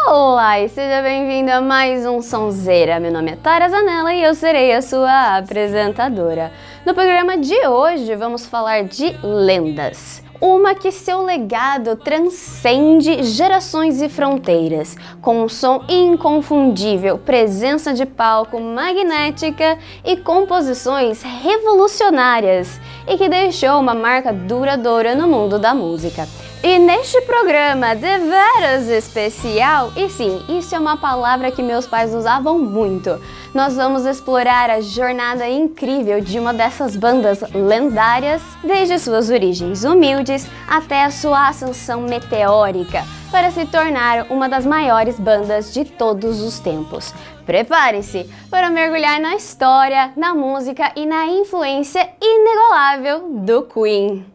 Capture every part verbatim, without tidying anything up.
Olá e seja bem-vindo a mais um Sonzeira. Meu nome é Tara Zanella e eu serei a sua apresentadora. No programa de hoje vamos falar de lendas. Uma que seu legado transcende gerações e fronteiras, com um som inconfundível, presença de palco magnética e composições revolucionárias, e que deixou uma marca duradoura no mundo da música. E neste programa deveras especial, e sim, isso é uma palavra que meus pais usavam muito, nós vamos explorar a jornada incrível de uma dessas bandas lendárias, desde suas origens humildes até a sua ascensão meteórica, para se tornar uma das maiores bandas de todos os tempos. Prepare-se para mergulhar na história, na música e na influência inigualável do Queen.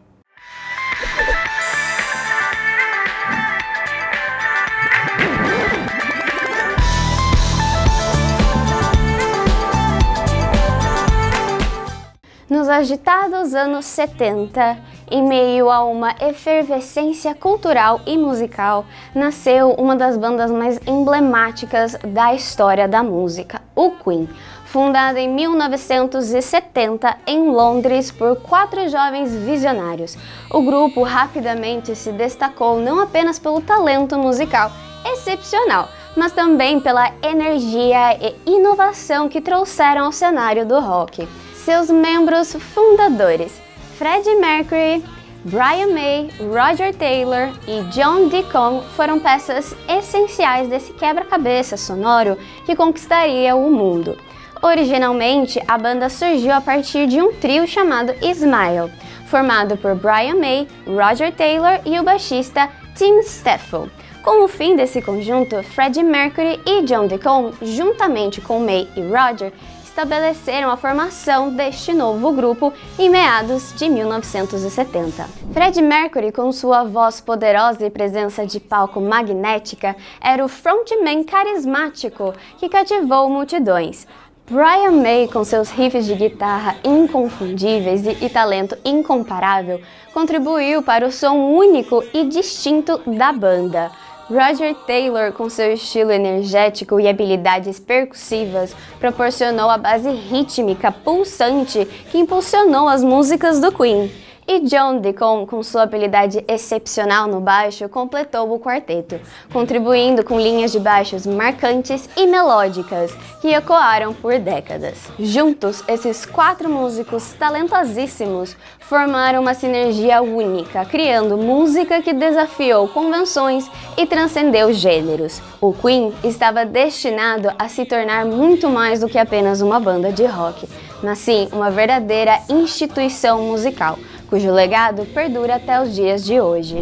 Nos agitados anos setenta, em meio a uma efervescência cultural e musical, nasceu uma das bandas mais emblemáticas da história da música, o Queen. Fundada em mil novecentos e setenta em Londres por quatro jovens visionários, o grupo rapidamente se destacou não apenas pelo talento musical excepcional, mas também pela energia e inovação que trouxeram ao cenário do rock. Seus membros fundadores, Freddie Mercury, Brian May, Roger Taylor e John Deacon foram peças essenciais desse quebra-cabeça sonoro que conquistaria o mundo. Originalmente, a banda surgiu a partir de um trio chamado Smile, formado por Brian May, Roger Taylor e o baixista Tim Stample. Com o fim desse conjunto, Freddie Mercury e John Deacon, juntamente com May e Roger, estabeleceram a formação deste novo grupo em meados de mil novecentos e setenta. Freddie Mercury, com sua voz poderosa e presença de palco magnética, era o frontman carismático que cativou multidões. Brian May, com seus riffs de guitarra inconfundíveis e, e talento incomparável, contribuiu para o som único e distinto da banda. Roger Taylor, com seu estilo energético e habilidades percussivas, proporcionou a base rítmica pulsante que impulsionou as músicas do Queen. E John Deacon, com sua habilidade excepcional no baixo, completou o quarteto, contribuindo com linhas de baixos marcantes e melódicas que ecoaram por décadas. Juntos, esses quatro músicos talentosíssimos formaram uma sinergia única, criando música que desafiou convenções e transcendeu gêneros. O Queen estava destinado a se tornar muito mais do que apenas uma banda de rock, mas sim uma verdadeira instituição musical, cujo legado perdura até os dias de hoje.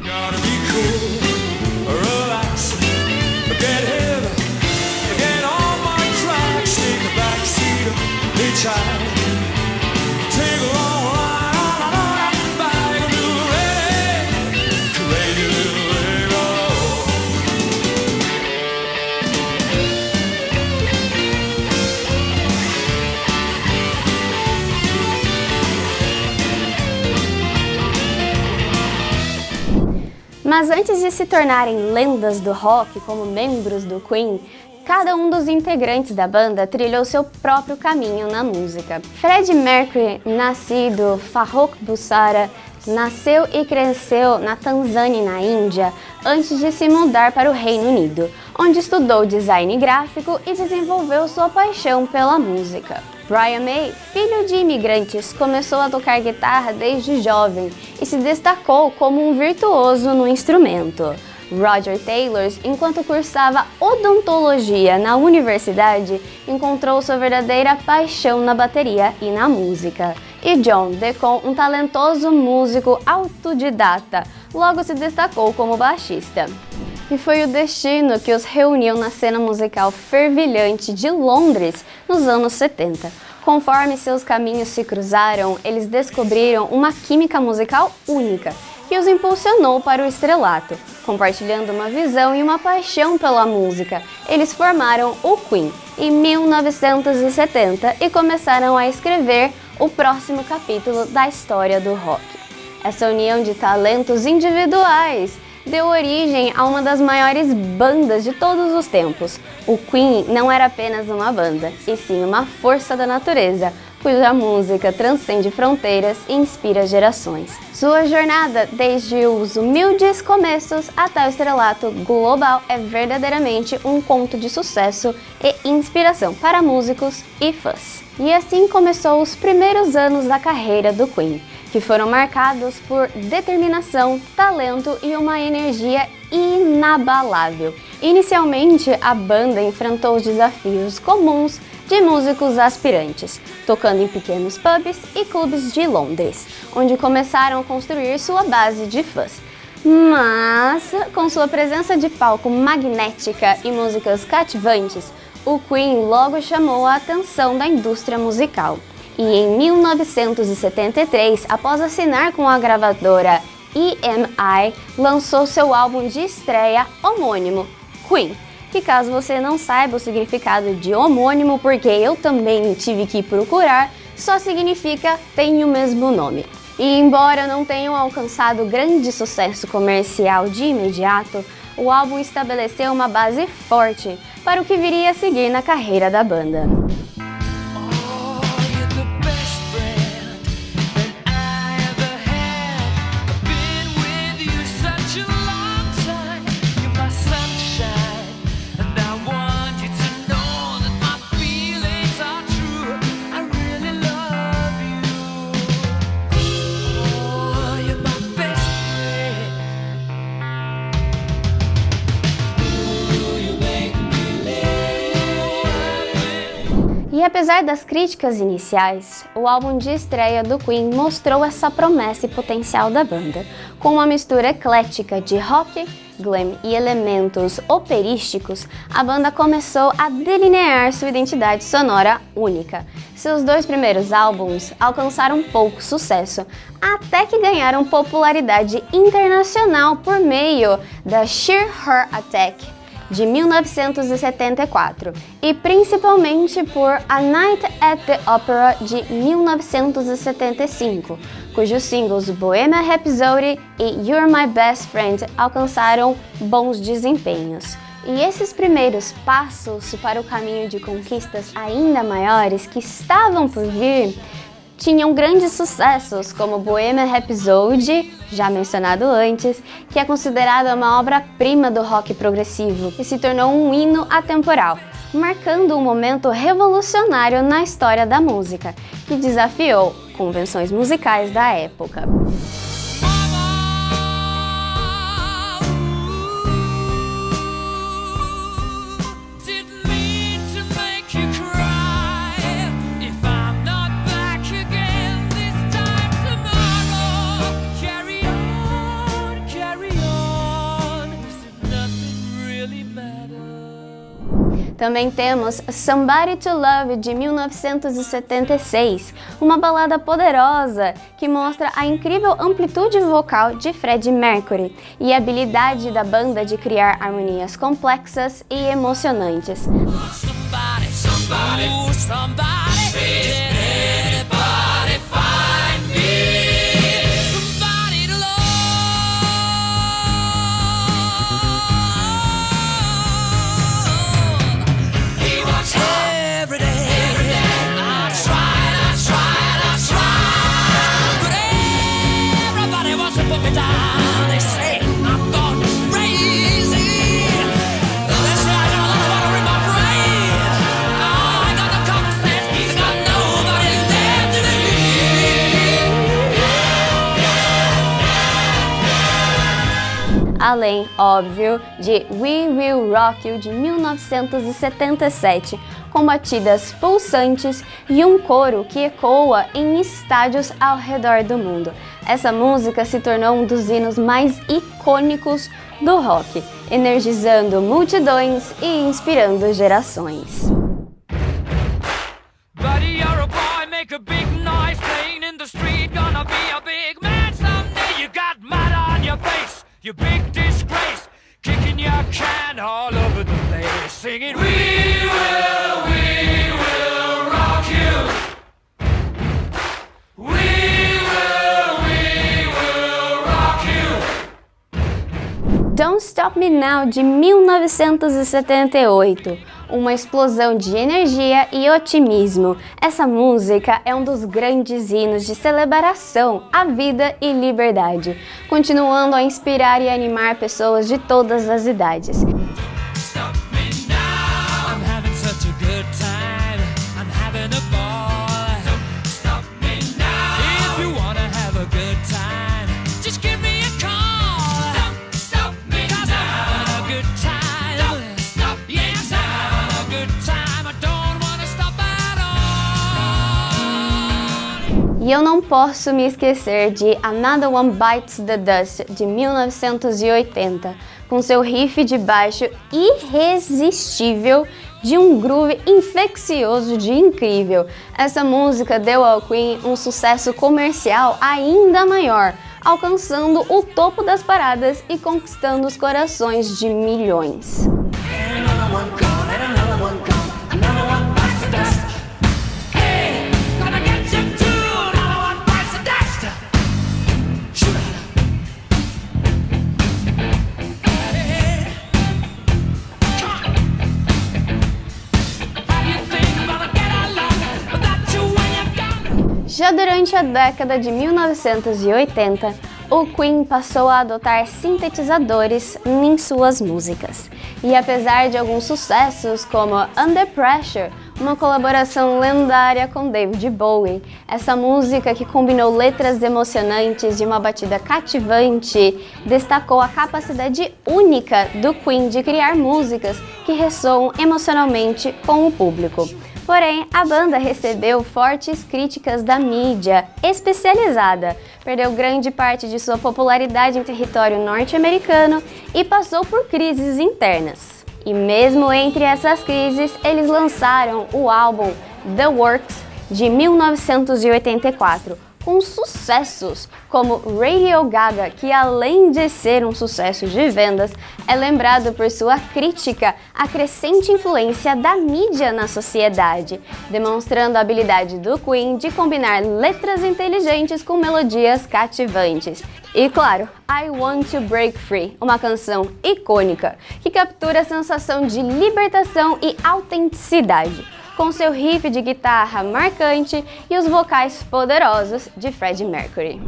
Mas antes de se tornarem lendas do rock como membros do Queen, cada um dos integrantes da banda trilhou seu próprio caminho na música. Freddie Mercury, nascido Farrokh Bulsara, nasceu e cresceu na Tanzânia e na Índia antes de se mudar para o Reino Unido, onde estudou design gráfico e desenvolveu sua paixão pela música. Brian May, filho de imigrantes, começou a tocar guitarra desde jovem e se destacou como um virtuoso no instrumento. Roger Taylor, enquanto cursava odontologia na universidade, encontrou sua verdadeira paixão na bateria e na música. E John Deacon, um talentoso músico autodidata, logo se destacou como baixista. E foi o destino que os reuniu na cena musical fervilhante de Londres nos anos setenta. Conforme seus caminhos se cruzaram, eles descobriram uma química musical única, que os impulsionou para o estrelato. Compartilhando uma visão e uma paixão pela música, eles formaram o Queen em mil novecentos e setenta e começaram a escrever o próximo capítulo da história do rock. Essa união de talentos individuais deu origem a uma das maiores bandas de todos os tempos. O Queen não era apenas uma banda, e sim uma força da natureza, cuja música transcende fronteiras e inspira gerações. Sua jornada, desde os humildes começos até o estrelato global, é verdadeiramente um conto de sucesso e inspiração para músicos e fãs. E assim começou os primeiros anos da carreira do Queen, que foram marcados por determinação, talento e uma energia inabalável. Inicialmente, a banda enfrentou os desafios comuns de músicos aspirantes, tocando em pequenos pubs e clubes de Londres, onde começaram a construir sua base de fãs. Mas, com sua presença de palco magnética e músicas cativantes, o Queen logo chamou a atenção da indústria musical. E em mil novecentos e setenta e três, após assinar com a gravadora E M I, lançou seu álbum de estreia homônimo, Queen, que, caso você não saiba o significado de homônimo, porque eu também tive que procurar, só significa tem o mesmo nome. E embora não tenham alcançado grande sucesso comercial de imediato, o álbum estabeleceu uma base forte para o que viria a seguir na carreira da banda. E apesar das críticas iniciais, o álbum de estreia do Queen mostrou essa promessa e potencial da banda. Com uma mistura eclética de rock, glam e elementos operísticos, a banda começou a delinear sua identidade sonora única. Seus dois primeiros álbuns alcançaram pouco sucesso, até que ganharam popularidade internacional por meio da Sheer Heart Attack, de mil novecentos e setenta e quatro, e principalmente por A Night at the Opera, de mil novecentos e setenta e cinco, cujos singles Bohemian Rhapsody e You're My Best Friend alcançaram bons desempenhos. E esses primeiros passos para o caminho de conquistas ainda maiores que estavam por vir tinham grandes sucessos, como Bohemian Rhapsody, já mencionado antes, que é considerada uma obra-prima do rock progressivo e se tornou um hino atemporal, marcando um momento revolucionário na história da música, que desafiou convenções musicais da época. Também temos Somebody to Love, de mil novecentos e setenta e seis, uma balada poderosa que mostra a incrível amplitude vocal de Freddie Mercury e a habilidade da banda de criar harmonias complexas e emocionantes. Somebody, somebody, ooh, somebody, can anybody find me? Somebody to love. He wants every day. Every day. I tried, I tried, I tried, but everybody wants to put me down. They say I'm gone crazy. They say I got a lot of water in my brain. Oh, I got no common sense. I got nobody left to believe. Além, óbvio, de We Will Rock You, de mil novecentos e setenta e sete, com batidas pulsantes e um coro que ecoa em estádios ao redor do mundo. Essa música se tornou um dos hinos mais icônicos do rock, energizando multidões e inspirando gerações. Buddy, you're a boy, make a big noise, playing in the street, gonna be a big man someday. You got mud on your face, you big disgrace, kicking your can all over the place, singing we will, we will rock you. We will, we will rock you. Don't Stop Me Now, de mil novecentos e setenta e oito. Uma explosão de energia e otimismo. Essa música é um dos grandes hinos de celebração à vida e liberdade, continuando a inspirar e animar pessoas de todas as idades. E eu não posso me esquecer de Another One Bites the Dust, de mil novecentos e oitenta, com seu riff de baixo irresistível de um groove infeccioso de incrível. Essa música deu ao Queen um sucesso comercial ainda maior, alcançando o topo das paradas e conquistando os corações de milhões. Já durante a década de mil novecentos e oitenta, o Queen passou a adotar sintetizadores em suas músicas. E apesar de alguns sucessos como Under Pressure, uma colaboração lendária com David Bowie, essa música que combinou letras emocionantes e uma batida cativante, destacou a capacidade única do Queen de criar músicas que ressoam emocionalmente com o público. Porém, a banda recebeu fortes críticas da mídia especializada, perdeu grande parte de sua popularidade em território norte-americano e passou por crises internas. E mesmo entre essas crises, eles lançaram o álbum The Works de mil novecentos e oitenta e quatro, com sucessos como Radio Gaga, que além de ser um sucesso de vendas, é lembrado por sua crítica à crescente influência da mídia na sociedade, demonstrando a habilidade do Queen de combinar letras inteligentes com melodias cativantes. E claro, I Want to Break Free, uma canção icônica que captura a sensação de libertação e autenticidade, com seu riff de guitarra marcante e os vocais poderosos de Freddie Mercury.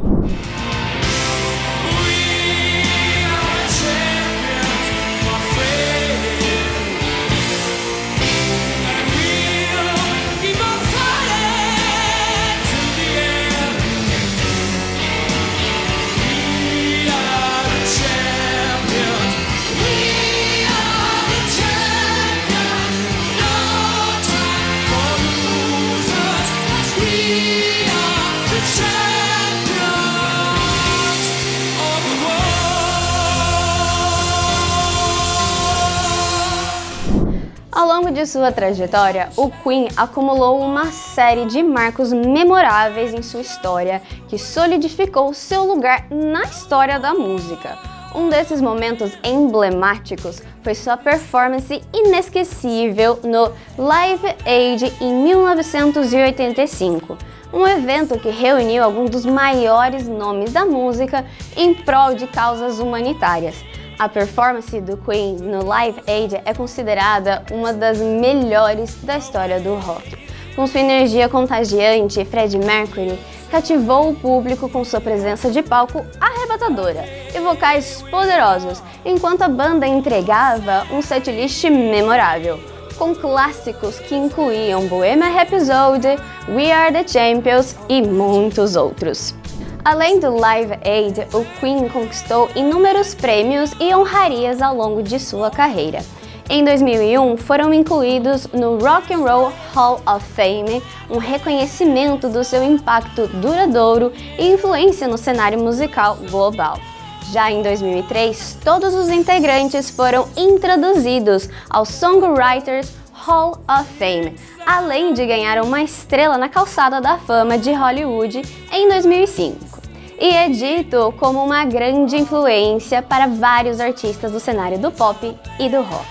Ao longo de sua trajetória, o Queen acumulou uma série de marcos memoráveis em sua história que solidificou seu lugar na história da música. Um desses momentos emblemáticos foi sua performance inesquecível no Live Aid em mil novecentos e oitenta e cinco, um evento que reuniu alguns dos maiores nomes da música em prol de causas humanitárias. A performance do Queen no Live Aid é considerada uma das melhores da história do rock. Com sua energia contagiante, Freddie Mercury cativou o público com sua presença de palco arrebatadora e vocais poderosos, enquanto a banda entregava um setlist memorável, com clássicos que incluíam Bohemian Rhapsody, We Are the Champions e muitos outros. Além do Live Aid, o Queen conquistou inúmeros prêmios e honrarias ao longo de sua carreira. Em dois mil e um, foram incluídos no Rock and Roll Hall of Fame, um reconhecimento do seu impacto duradouro e influência no cenário musical global. Já em dois mil e três, todos os integrantes foram introduzidos ao Songwriters Hall of Fame, além de ganhar uma estrela na calçada da fama de Hollywood em dois mil e cinco. E é dito como uma grande influência para vários artistas do cenário do pop e do rock.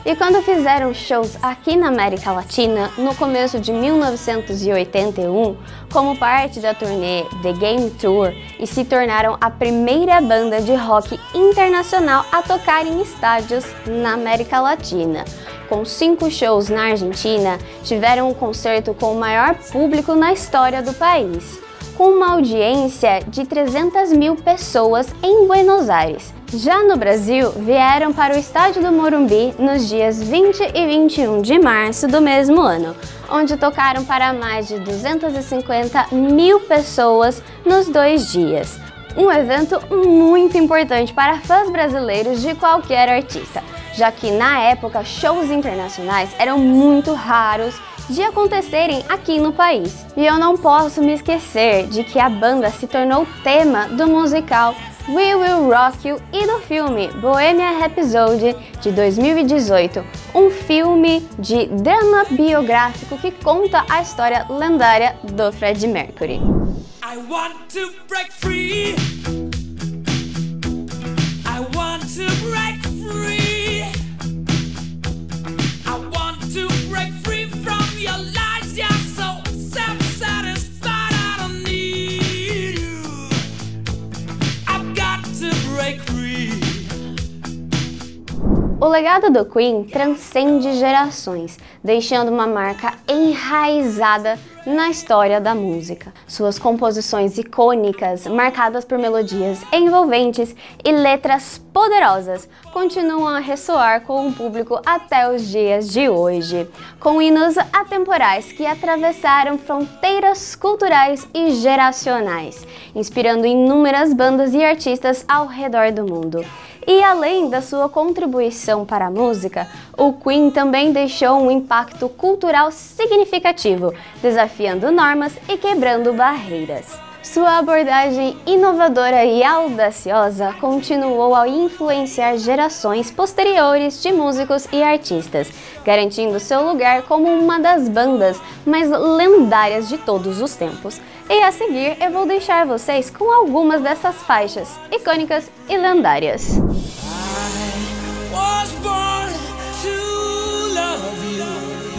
E quando fizeram shows aqui na América Latina, no começo de mil novecentos e oitenta e um, como parte da turnê The Game Tour, e se tornaram a primeira banda de rock internacional a tocar em estádios na América Latina. Com cinco shows na Argentina, tiveram um concerto com o maior público na história do país, com uma audiência de trezentas mil pessoas em Buenos Aires. Já no Brasil, vieram para o estádio do Morumbi nos dias vinte e vinte e um de março do mesmo ano, onde tocaram para mais de duzentas e cinquenta mil pessoas nos dois dias. Um evento muito importante para fãs brasileiros de qualquer artista, já que na época shows internacionais eram muito raros de acontecerem aqui no país. E eu não posso me esquecer de que a banda se tornou tema do musical We Will Rock You e do filme Bohemian Rhapsody de dois mil e dezoito, um filme de drama biográfico que conta a história lendária do Freddie Mercury. I want to break free. I want to break free. I want to break free from your lies. You're so self-satisfied. I don't need you. I've got to break free. O legado do Queen transcende gerações, deixando uma marca enraizada na história da música. Suas composições icônicas, marcadas por melodias envolventes e letras poderosas, continuam a ressoar com o público até os dias de hoje, com hinos atemporais que atravessaram fronteiras culturais e geracionais, inspirando inúmeras bandas e artistas ao redor do mundo. E além da sua contribuição para a música, o Queen também deixou um impacto cultural significativo, desafiando normas e quebrando barreiras. Sua abordagem inovadora e audaciosa continuou a influenciar gerações posteriores de músicos e artistas, garantindo seu lugar como uma das bandas mais lendárias de todos os tempos. E a seguir eu vou deixar vocês com algumas dessas faixas icônicas e lendárias. I was born to love you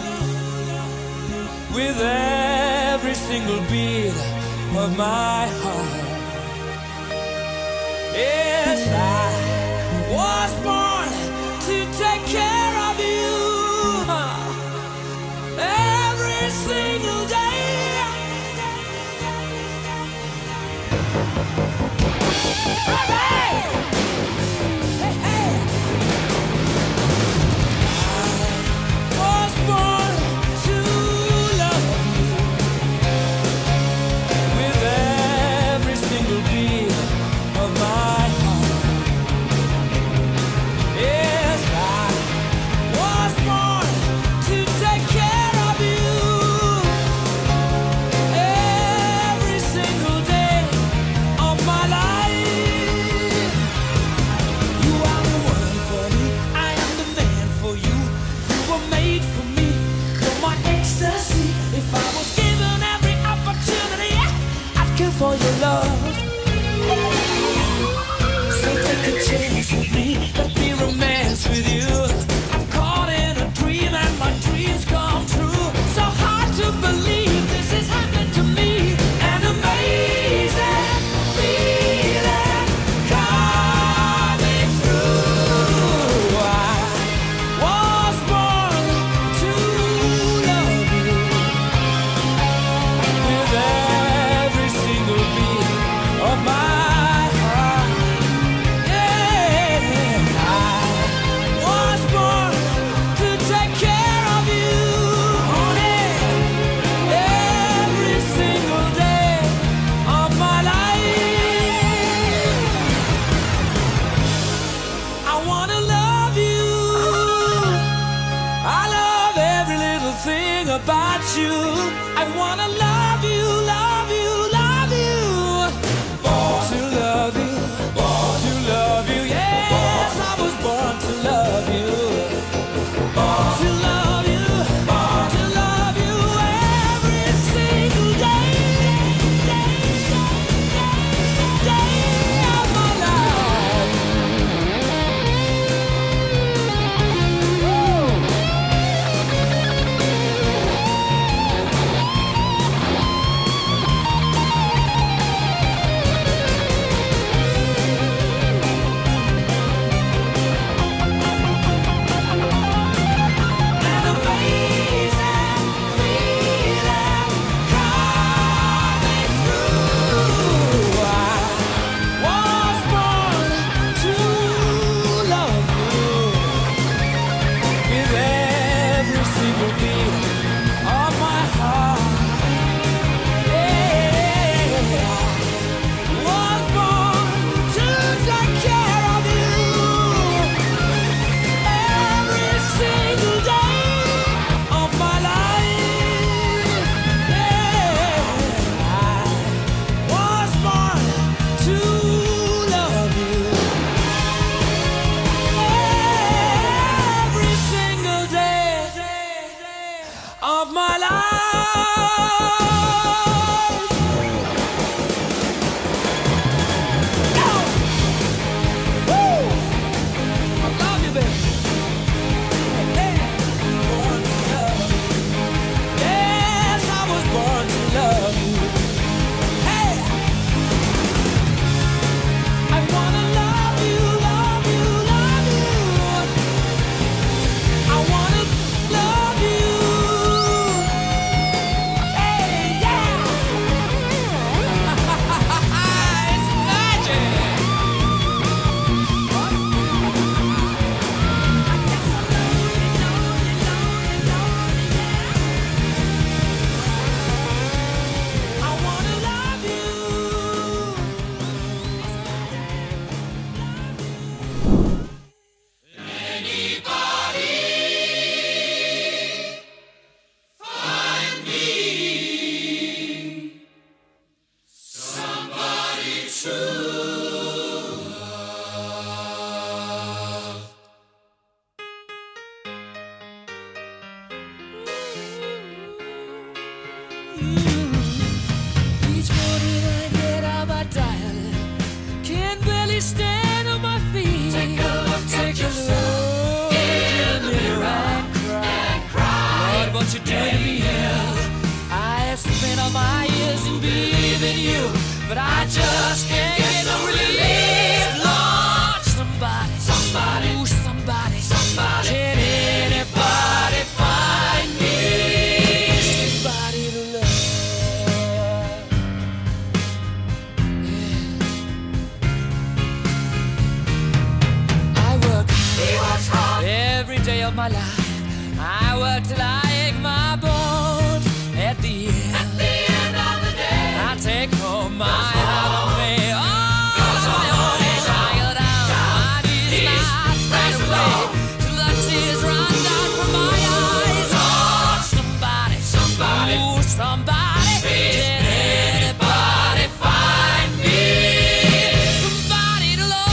with every single beat of my heart. Yes, I was born to take care of you every single day. For your love, so take a chance with me, let me romance with you. I'm caught in a dream and my dreams come true. So hard to believe this is happening to me. An amazing feeling coming through. I was born to love you with every single beat of my heart. Yeah, I was born to take care of you, honey, every single day of my life. I wanna love you. I love every little thing about you. I wanna love you, love you, love you. Born to love you, born to love you. Yes, I was born to love you. Born to love you, born to love you every single day, day, day, day of my life. Woo! Each morning I get out my diary, can't barely stand on my feet. Take a look Take at yourself in the mirror and cry. and cry. Lord, what you doing to me here? I have spent all my years in believing you, but I just can't get no relief. Lord, somebody, somebody, ooh, somebody, somebody, can anybody find me? Somebody to love. Every day of my life, I work till I ache my bones. At the end, At the end of the day, I take home my heart on me. Oh, my own is I go down, my knees not straight away, till the tears run down from my eyes. Oh, somebody, somebody, ooh, somebody, can anybody find me? Somebody to love.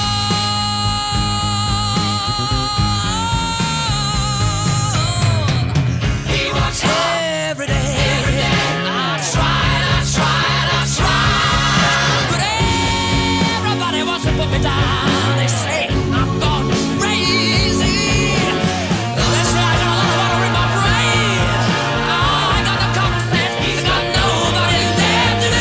Every day, every day, I tried, I tried, I tried, but everybody wants to put me down. They say I'm gone crazy. They say I got a lot of water in my brain. Oh, I got no common sense. I got nobody left to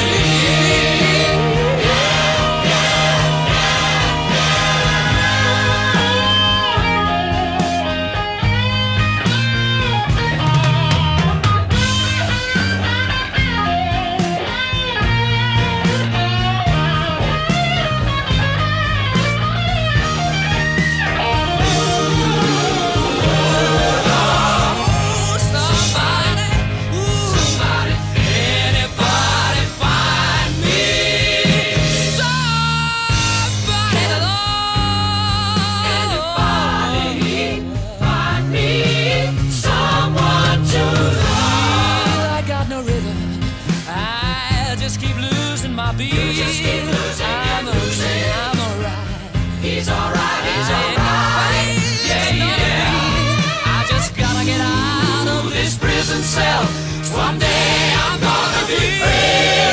someday I'm gonna be free.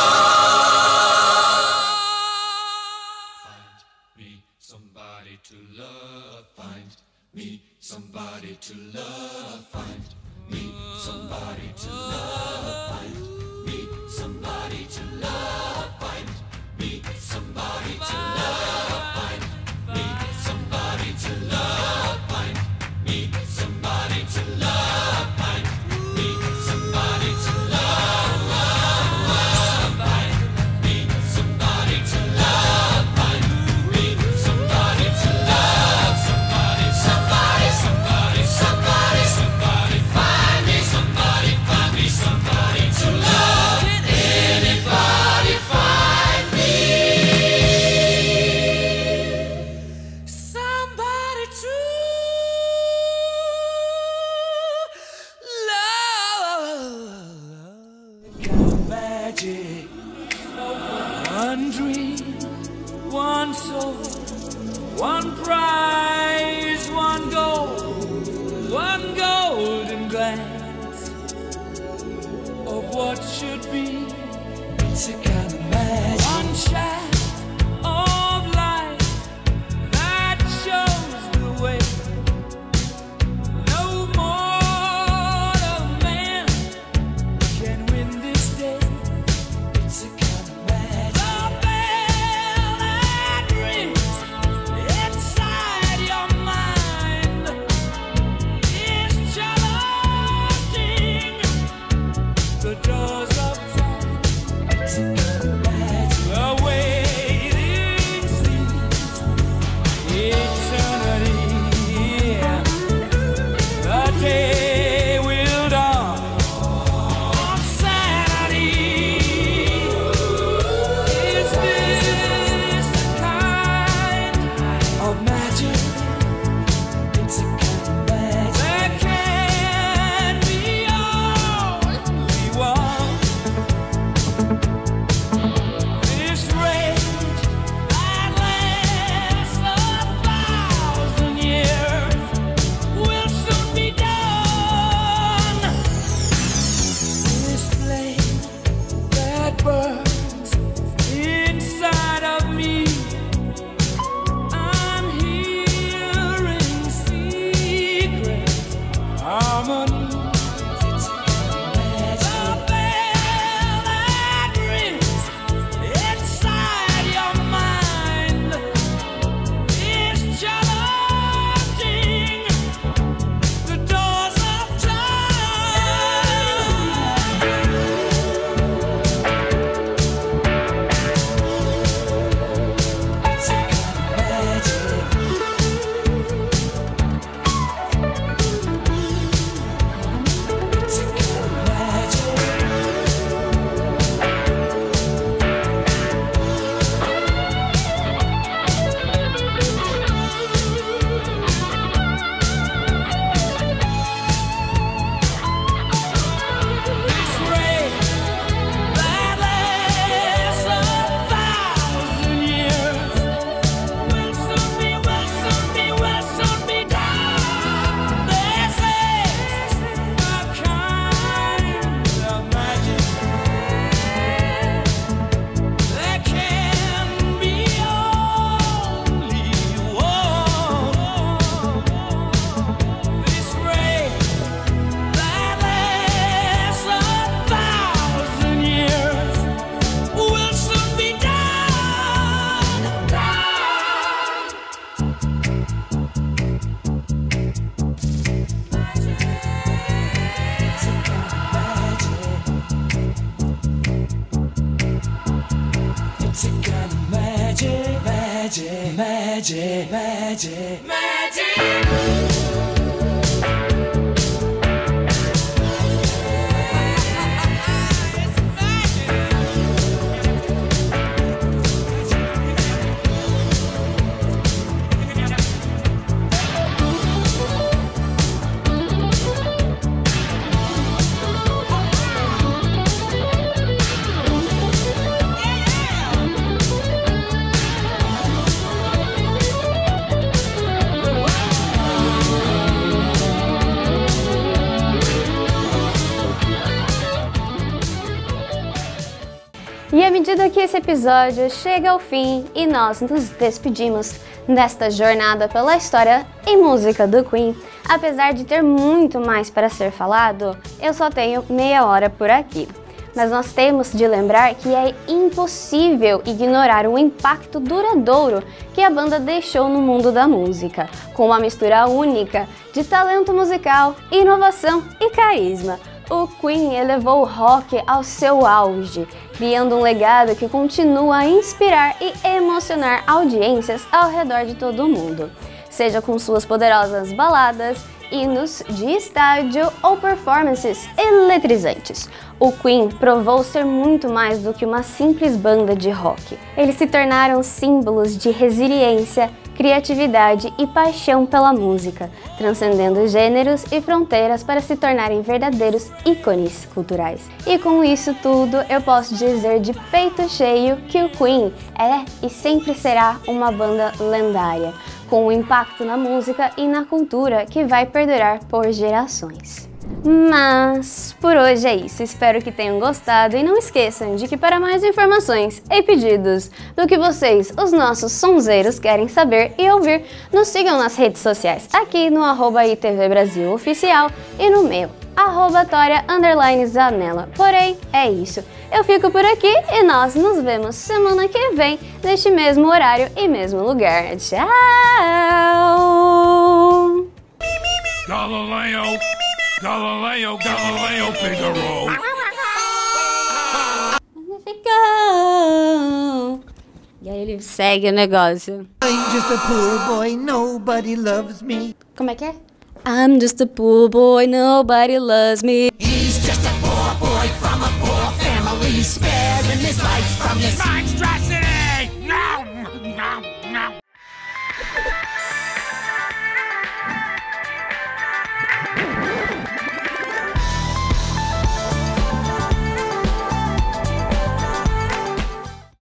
Find me somebody to love. Find me somebody to love. Find me somebody to love. Find me somebody to love. Find me somebody to love. Find me somebody to love. Find me somebody to love. Find me somebody to love. Find me somebody to love. Find me somebody to love. Somebody, somebody, somebody, somebody, somebody. Find me somebody, find me somebody to love. Can anybody find me? Somebody to magic, one dream, one soul, one prize, one goal, one golden glance, what should be. It's a kind of magic. One shaft of light that shows the way. No mortal man can win this day. It's a kind of magic. The bell that rings inside your mind is challenging the doors of time. It's a kind of magic. The waiting seems eternity. The day will dawn on Saturday. Is this the kind of magic? It's a kind of magic. There can be only one. This rage that lasts a thousand years will soon be done. This flame that burns inside of me, I'm hearing secret harmonies. It's a kind of magic. The bell that rings inside your mind is challenging the doors of time. It's a kind of magic. It's a kind of magic. This ray that lasts a thousand years will soon be, will soon be, will soon be done. This is a kind of magic. There can be only one. This ray that lasts a thousand years will soon be done. It's a kind of magic. It's a kind of magic, magic, magic, magic, magic. E à medida que esse episódio chega ao fim e nós nos despedimos desta jornada pela história e música do Queen, apesar de ter muito mais para ser falado, eu só tenho meia hora por aqui. Mas nós temos de lembrar que é impossível ignorar o impacto duradouro que a banda deixou no mundo da música, com uma mistura única de talento musical, inovação e carisma. O Queen elevou o rock ao seu auge, criando um legado que continua a inspirar e emocionar audiências ao redor de todo o mundo, seja com suas poderosas baladas, hinos de estádio ou performances eletrizantes. O Queen provou ser muito mais do que uma simples banda de rock. Eles se tornaram símbolos de resiliência, criatividade e paixão pela música, transcendendo gêneros e fronteiras para se tornarem verdadeiros ícones culturais. E com isso tudo, eu posso dizer de peito cheio que o Queen é e sempre será uma banda lendária, com um impacto na música e na cultura que vai perdurar por gerações. Mas por hoje é isso, espero que tenham gostado e não esqueçam de que para mais informações e pedidos do que vocês, os nossos sonzeiros, querem saber e ouvir, nos sigam nas redes sociais, aqui no arroba I T V Brasil Oficial e no meu, arroba Toria underline Zanella. Porém, é isso, eu fico por aqui e nós nos vemos semana que vem, neste mesmo horário e mesmo lugar. Tchau! Galileo, Galileo, Galileo Figaro. E aí ele segue o negócio. I'm just a poor boy, nobody loves me. Como é que é? I'm just a poor boy, nobody loves me. He's just a poor boy from a poor family, sparing his life from this monstrosity.